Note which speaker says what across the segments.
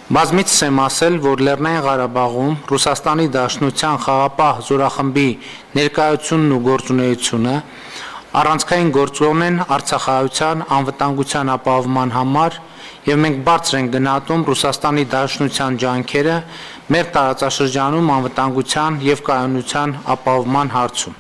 Speaker 1: Բազմիցս եմ ասել, որ Լեռնային Ղարաբաղում Ռուսաստանի Դաշնության խաղապահ զորախմբի ներկայությունն ու գործունեությունը առանցքային գործոն են Արցախայության անվտանգության ապահովման համար եւ մենք բարձր ենք գնահատում Ռուսաստանի Դաշնության ջանքերը մեր տարածաշրջանում անվտանգության եւ կայունության ապահովման հարցում։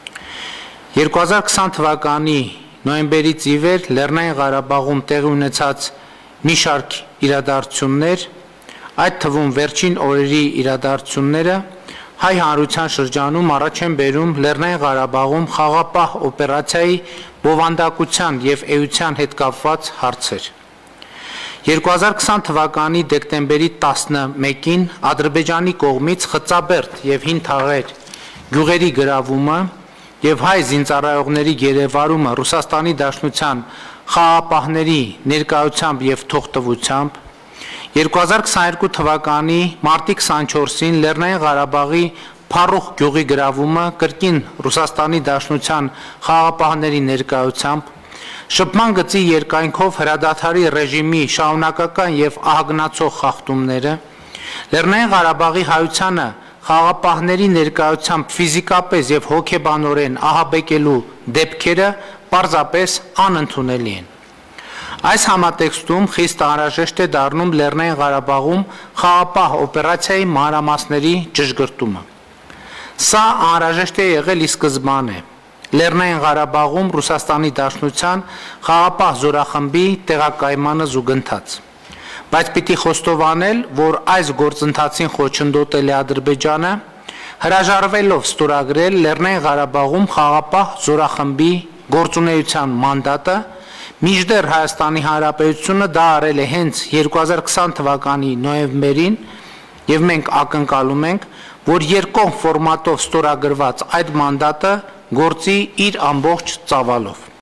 Speaker 1: 2020 թվականի նոյեմբերից ի վեր Լեռնային Ղարաբաղում տեղի ունեցած մի շարք իրադարձություններ, այդ թվում վերջին օրերի իրադարձությունները հայ հանրության շրջանում առաջ են բերում Լեռնային Ղարաբաղում խաղապահ օպերացիայի բովանդակության եւ էության հետ կապված հարցեր։ 2020 թվականի դեկտեմբերի 11-ին Ադրբեջանի կողմից Խծաբերդ եւ Հին Թաղեր գյուղերի գրավումը եւ հայ զինծառայողների գերեվարումը Ռուսաստանի Դաշնության խաղապահների ներկայությամբ եւ թողտվությամբ 2022 թվականի մարտի 24-ին Լեռնային Ղարաբաղի Փարուխ գյուղի գրավումը կրկին Ռուսաստանի Դաշնության խաղապահների ներկայությամբ շփման գծի երկայնքով հրադադարի ռեժիմի շարունակական եւ ահագնացող խախտումները Լեռնային Ղարաբաղի հայությանը խաղապահների ներկայությամբ ֆիզիկապես եւ հոգեբանորեն ահաբեկելու դեպքերը պարզապես անընդունելի են։ Այս համատեքստում խիստ անհրաժեշտ է դառնում Լեռնային Ղարաբաղում խաղապահ օպերացիայի մանրամասների ճշգրտումը։ Սա անհրաժեշտ է եղել ի սկզբանե Լեռնային Ղարաբաղում Ռուսաստանի Դաշնության խաղապահ զորախմբի տեղակայմանը զուգընթաց։ Բայց պիտի խոստովանել, որ այս գործընթացին խոչընդոտել է Ադրբեջանը, հրաժարվելով ստորագրել Լեռնային Ղարաբաղում խաղապահ զորախմբի գործունեության մանդատը, մինչդեռ Հայաստանի Հանրապետությունը դա արել է հենց 2020 թվականի նոյեմբերին, եւ մենք ակնկալում ենք, որ երկկողմ ֆորմատով ստորագրված այդ մանդատը գործի իր ամբողջ ծավալով։